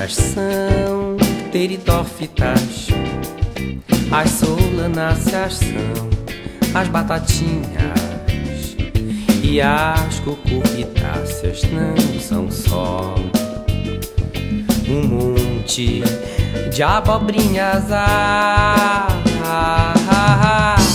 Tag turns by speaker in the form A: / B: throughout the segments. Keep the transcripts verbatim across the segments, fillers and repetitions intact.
A: batatinhas são pteridófitas, as solanáceas são as batatinhas, e as cucurbitáceas não são só um monte de abobrinhas. Ah, ah, ah, ah.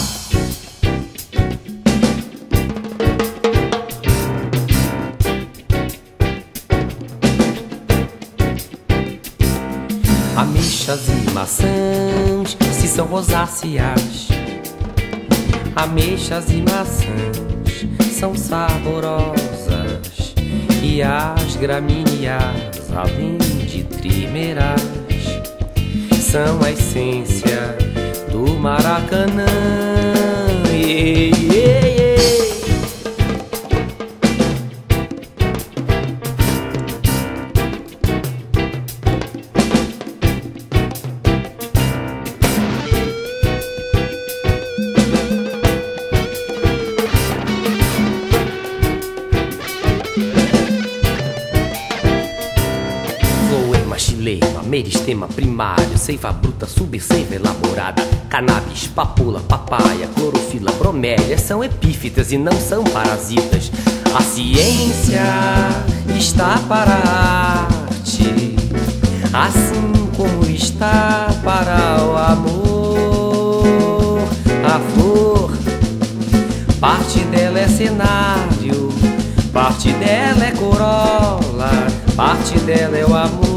A: Ameixas e maçãs, se são rosáceas, ameixas e maçãs são saborosas, e as gramíneas, além de trimerais, são a essência do Maracanã. Ei, ei, ei. Xilema, meristema primário, seiva bruta, subseiva elaborada, cannabis, papoula, papaya, clorofila, bromélia são epífitas e não são parasitas. A ciência está para a arte, assim como está para o amor. A flor, parte dela é cenário, parte dela é corola, parte dela é o amor.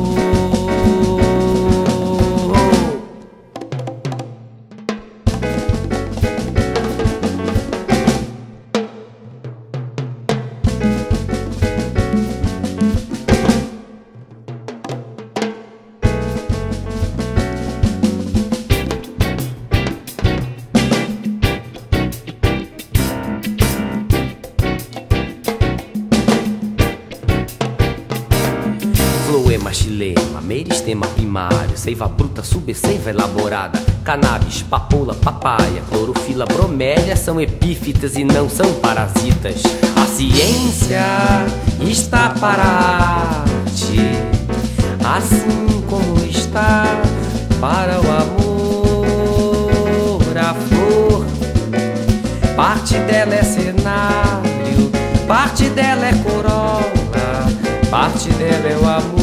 A: Floema, xilema, meristema primário, seiva bruta, subseiva elaborada, cannabis, papoula, papaya, clorofila, bromélia são epífitas e não são parasitas. A ciência está para a arte, assim como está para o amor. A flor, parte dela é cenário, parte dela é corola, parte dela é o amor.